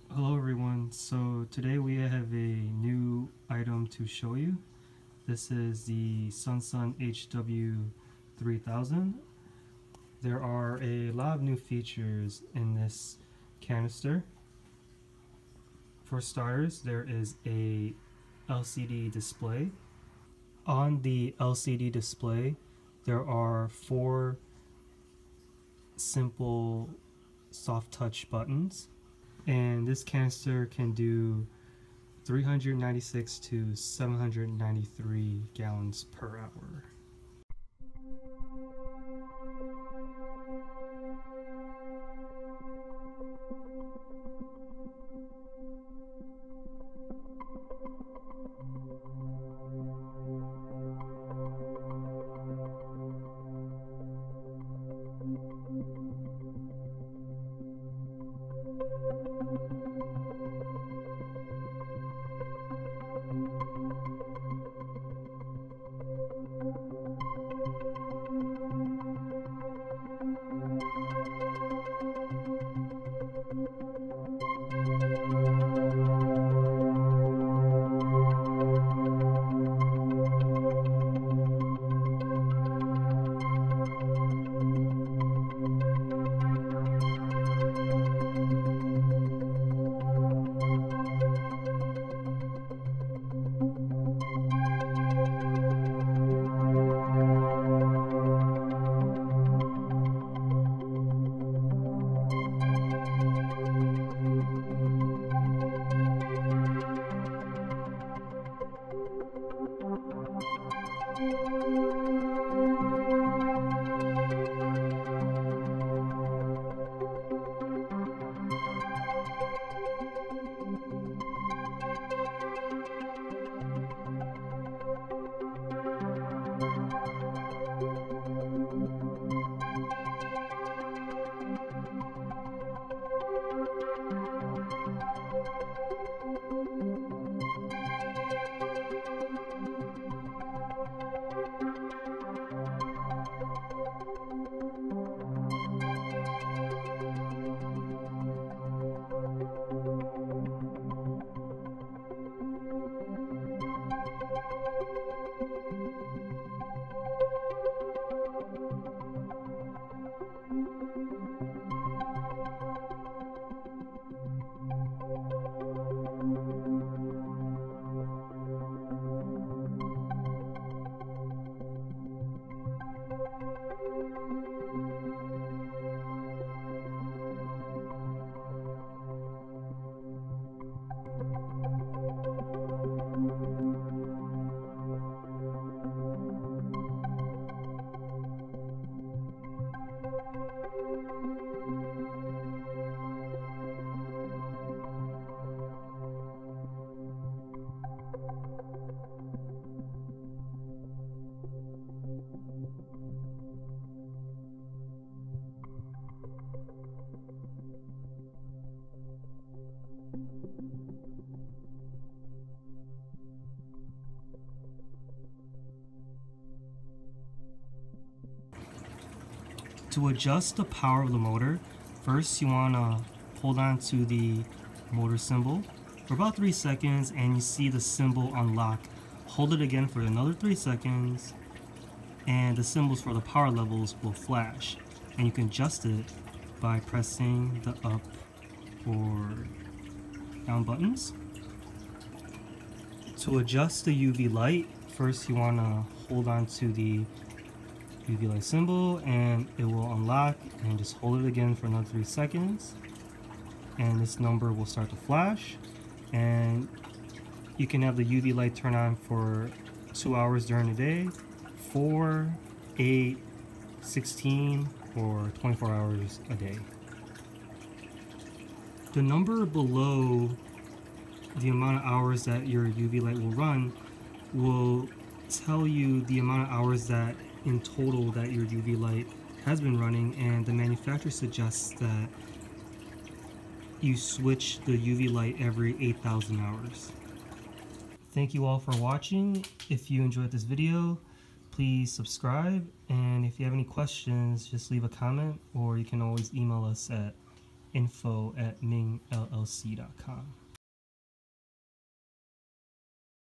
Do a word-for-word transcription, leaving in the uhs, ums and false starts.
Hello everyone, so today we have a new item to show you. This is the Sunsun H W three thousand. There are a lot of new features in this canister. For starters, there is a L C D display. On the L C D display, there are four simple soft touch buttons. And this canister can do three hundred ninety-six to seven hundred ninety-three gallons per hour. To adjust the power of the motor, first you want to hold on to the motor symbol for about three seconds and you see the symbol unlock. Hold it again for another three seconds and the symbols for the power levels will flash, and you can adjust it by pressing the up or down buttons. To adjust the U V light, first you want to hold on to the U V light symbol and it will unlock, and just hold it again for another three seconds and this number will start to flash, and you can have the U V light turn on for two hours during the day, four, eight, sixteen, or twenty-four hours a day. The number below the amount of hours that your U V light will run will tell you the amount of hours that in total that your U V light has been running, and the manufacturer suggests that you switch the U V light every eight thousand hours. Thank you all for watching. If you enjoyed this video, please subscribe, and if you have any questions, just leave a comment, or you can always email us at info at ming l l c dot com.